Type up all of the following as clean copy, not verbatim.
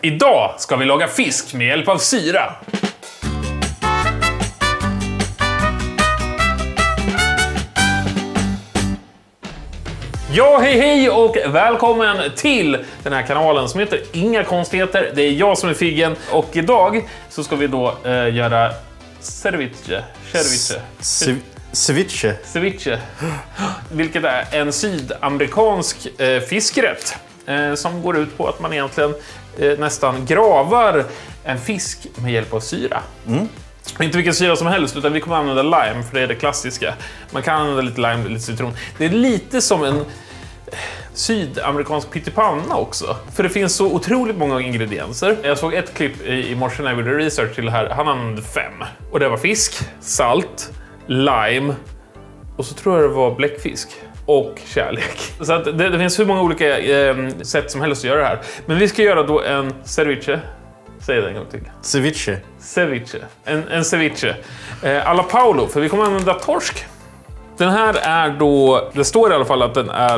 Idag ska vi laga fisk med hjälp av syra. Ja, hej och välkommen till den här kanalen som heter Inga konstigheter. Det är jag som är Figgen och idag så ska vi då göra ceviche. Ceviche. Vilket är en sydamerikansk fiskrätt som går ut på att man egentligen nästan gravar en fisk med hjälp av syra. Inte vilken syra som helst, utan vi kommer använda lime, för det är det klassiska. Man kan använda lite lime, lite citron. Det är lite som en sydamerikansk pyttipanna också. För det finns så otroligt många ingredienser. Jag såg ett klipp i morse när jag gjorde research till det här. Han använde 5. Och det var fisk, salt, lime och så tror jag det var bläckfisk. Och kärlek. Så att det finns hur många olika sätt som helst att göra det här. Men vi ska göra då en ceviche. Säg det en gång till. Ceviche. En ceviche. Alla Paulo, för vi kommer använda torsk. Den här är då... Det står i alla fall att den är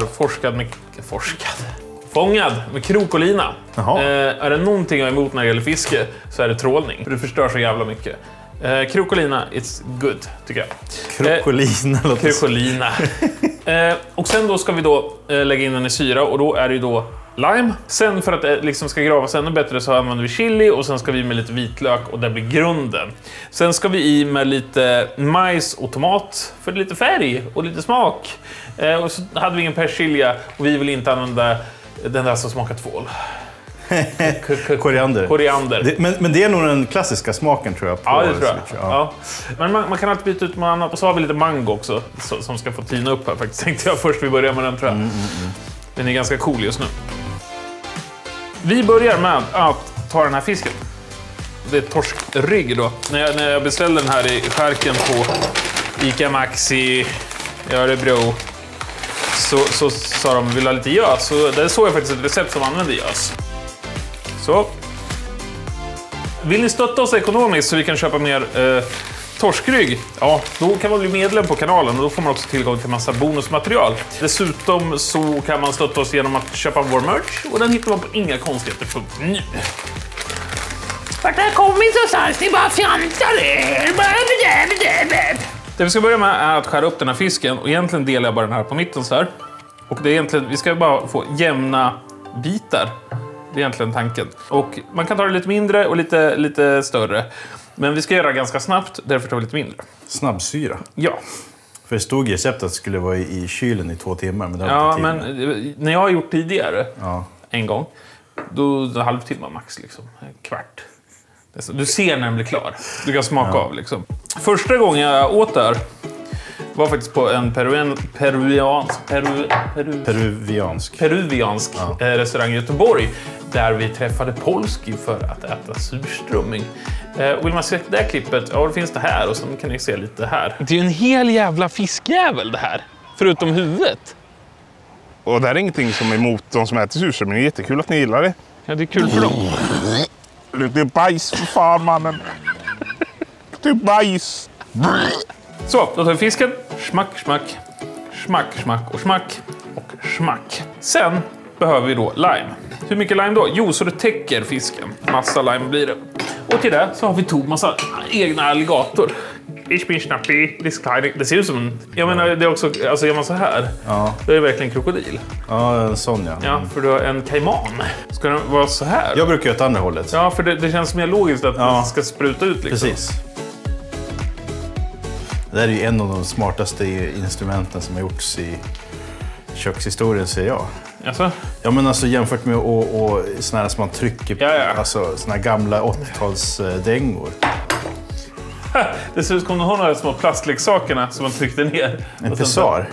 fångad med krokolina. Är det någonting jag är emot när det gäller fiske så är det trålning. För det förstör så jävla mycket. Krokolina, it's good, tycker jag. Krokolina. Och sen då ska vi då lägga in den i syra och då är det ju då lime. Sen för att det liksom ska gravas ännu bättre så använder vi chili och sen ska vi med lite vitlök och det blir grunden. Sen ska vi i med lite majs och tomat för lite färg och lite smak. Och så hade vi ingen persilja och vi vill inte använda den där som smakar tvål. Koriander. Men det är nog den klassiska smaken tror jag. På ja, det tror jag. Ja. Men man kan alltid byta ut med annat. Och så har vi lite mango också som ska få tina upp här faktiskt. Tänkte jag först vi börjar med den tror jag. Den är ganska cool just nu. Vi börjar med att ta den här fisken. Det är torskrygg då. När jag beställde den här i skärken på Ica Maxi i Örebro så sa de vill ha lite gös. Så där såg jag faktiskt ett recept som använder gös. Så. Vill ni stötta oss ekonomiskt så vi kan köpa mer torskrygg? Ja, då kan man bli medlem på kanalen och då får man också tillgång till massa bonusmaterial. Dessutom så kan man stötta oss genom att köpa vår merch och den hittar man på ingakonstigheter.nu. Vart har kommit någonstans? Ni bara fjantar er. Det vi ska börja med är att skära upp den här fisken och egentligen delar jag bara den här på mitten så här. Och det är egentligen, vi ska bara få jämna bitar. Det är egentligen tanken. Och man kan ta det lite mindre och lite större. Men vi ska göra det ganska snabbt, därför tar vi lite mindre. Snabbsyra? Ja. För det stod i receptet att det skulle vara i kylen i 2 timmar. Men det ja, men när jag har gjort tidigare, en gång, då en halvtimme max, liksom. En kvart. Du ser när den blir klar. Du kan smaka av, liksom. Första gången jag åt där var faktiskt på en peruviansk restaurang i Göteborg där vi träffade Polski för att äta surströmming. Vill man se det där klippet? Ja, det finns det här och sen kan ni se lite här. Det är ju en hel jävla fiskjävel det här, förutom huvudet. Och det är ingenting som är emot de som äter surströmming, men det är jättekul att ni gillar det. Ja, det är kul för dem. Det är bajs för fan, mannen. Det är bajs. Så, då tar vi fisken. Smack, smack. Smack, smack och smack. Och smack. Sen behöver vi då lime. Hur mycket lime då? Jo, så det täcker fisken. Massa lime blir det. Och till det så har vi massa egna alligator. Det ser ut som en... Jag menar, det är också... Alltså gör man så här. Ja. Det är verkligen krokodil. Ja, en sån ja. Ja, för du har en kaiman. Ska den vara så här? Jag brukar göra åt andra hållet. Ja, för det känns mer logiskt att det ska spruta ut liksom. Precis. Det här är ju en av de smartaste instrumenten som har gjorts i kökshistorien, säger jag. Alltså? Ja, men alltså jämfört med såna här som man trycker på, alltså såna här gamla 80-talsdängor. Det ser ut som de här små plastleksakerna som man tryckte ner. En pessar?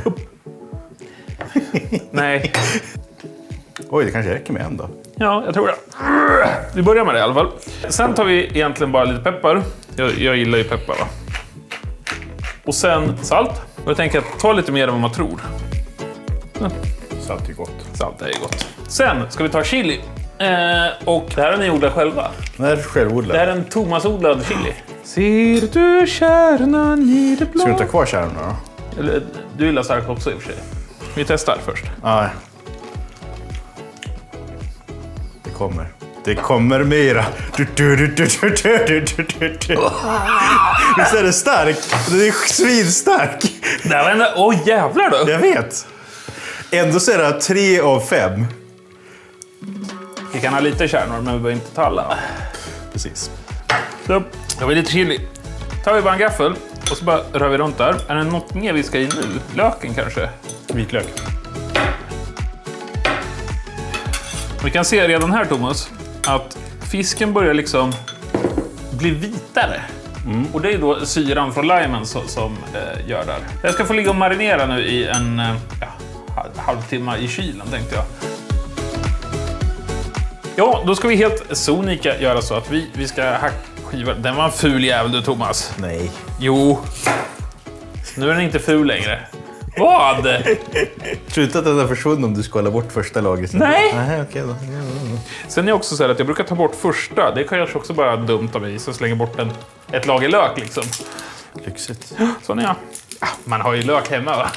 Nej. Oj, det kanske räcker med en då. Ja, jag tror det. Vi börjar med det i alla fall. Sen tar vi egentligen bara lite peppar. Jag gillar ju peppar, va? Och sen salt. Och jag tänker att ta lite mer än vad man tror. Ja. Salt är gott. Salt är gott. Sen ska vi ta chili. Och det här har ni odlat själva. Det här är självodlad. Det här är en Thomas-odlad chili. Ser du kärnan i det blå? Ska du ta kvar kärnan då? Eller, du gillar starkt också i och för sig. Vi testar först. Nej. Det kommer. Det kommer mera. Visst är det stark? Det är svinstark. Åh, jävlar då! Jag vet. Ändå så är det 3 av 5. Vi kan ha lite kärnor, men vi behöver inte ta alla. Precis. Så, då har vi lite chili. Tar vi bara en gaffel och så bara rör vi runt där. Är det något mer vi ska i nu? Löken kanske? Vitlök. Vi kan se redan här, Thomas, att fisken börjar liksom bli vitare. Och det är då syran från limen som gör där. Jag ska få ligga och marinera nu i en halvtimme i kylen, tänkte jag. Ja, då ska vi helt sonika göra så att vi ska skiva. Den var en ful jävel du, Thomas. Nej. Jo. Nu är den inte ful längre. Vad? Tror inte att den har försvunnit om du skalar bort första lagret? Nej. Nej, okej då. Sen är det också så här att jag brukar ta bort första. Det kan jag också bara dumt av mig, så slänga bort ett lager lök liksom. Lyxigt. Så är jag. Man har ju lök hemma, va?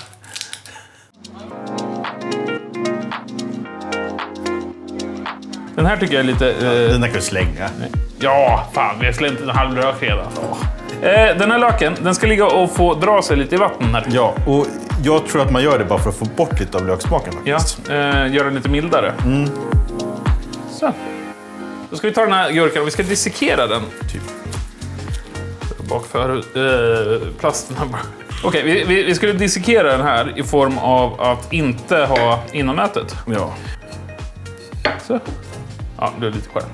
Den här tycker jag är lite... Den där kan du slänga. Ja, fan, vi har slängt en halv lök redan. Den här löken, den ska ligga och få dra sig lite i vatten här. Ja, och jag tror att man gör det bara för att få bort lite av löksmaken faktiskt. Ja, gör den lite mildare. Så. Då ska vi ta den här gurkan och vi ska dissekera den. Typ. Bakför plasten här bara. Okej, vi skulle dissekera den här i form av att inte ha innanmätet. Ja. Så. Ja, det är lite kvar.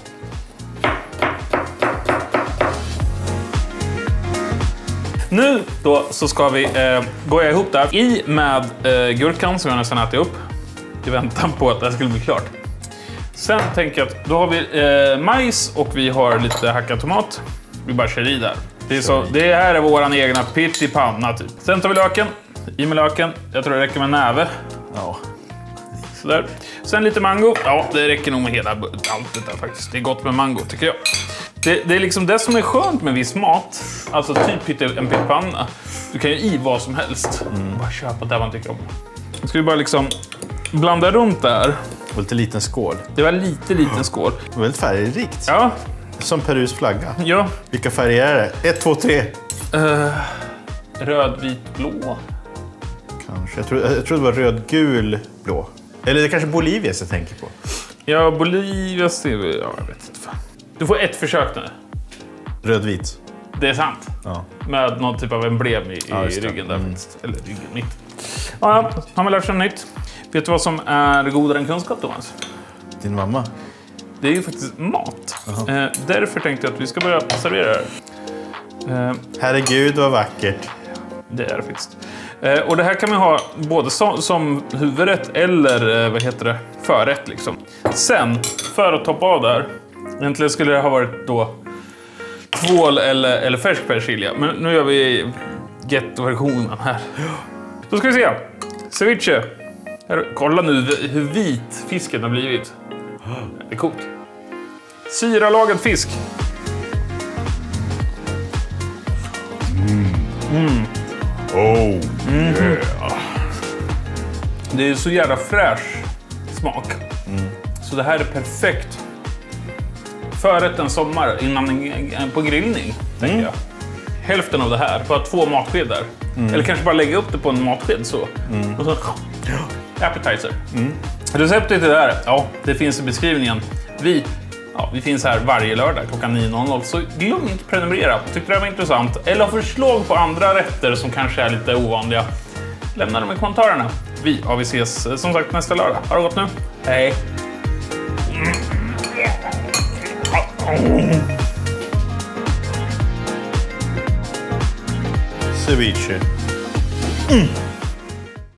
Nu då så ska vi goja ihop det här i med gurkan som jag nästan ätit upp i väntan på att det här skulle bli klart. Sen tänker jag att då har vi majs och vi har lite hackad tomat. Vi bara kör i där. Det här är våran egna pyttipanna typ. Sen tar vi löken. I med löken. Jag tror det räcker med näve. Ja. Sådär. Sen lite mango. Ja, det räcker nog med hela allt det där faktiskt. Det är gott med mango tycker jag. Det är liksom det som är skönt med viss mat. Alltså typ en pyttipanna. Du kan ju i vad som helst. Bara köpa det man tycker om. Nu ska vi bara liksom blanda runt där. Och lite liten skål. Det var liten skål. Väldigt färgrikt. Ja. Som Perus flagga. Ja. Vilka färger är det? 1, 2, 3. Röd, vit, blå. Kanske. Jag tror det var röd, gul, blå. Eller det är kanske Bolivias jag tänker på. Ja, Bolivias. Ja, jag vet inte fan. Du får ett försök nu. Röd-vit. Det är sant. Ja. Med någon typ av emblem i ryggen där. Eller ryggen mitt. Ja, har man lärt sig nytt. Vet du vad som är godare än kunskap, Thomas? Din mamma? Det är ju faktiskt mat. Därför tänkte jag att vi ska börja servera det här. Herregud vad vackert. Det är det faktiskt. Och det här kan man ha både som huvudrätt eller förrätt liksom. Sen, för att toppa av där. Egentligen skulle det ha varit då tvål eller färsk persilja. Men nu gör vi getto-versionen här. Då ska vi se. Ceviche. Här, kolla nu hur vit fisken har blivit. Det är coolt. Syralagad fisk. Oh, Det är så jävla fräsch smak. Så det här är perfekt. Förrätt en sommar innan på grillning, tänker jag. Hälften av det här, bara 2 matskedar. Eller kanske bara lägga upp det på en matsked så. Och så appetizer. Receptet till det här, ja, det finns i beskrivningen. Vi finns här varje lördag klockan 9.00. Så glöm inte att prenumerera. Tyckte det var intressant. Eller har förslag på andra rätter som kanske är lite ovanliga. Lämna dem i kommentarerna. Vi ses som sagt nästa lördag. Ha det gott nu. Hej! Ceviche.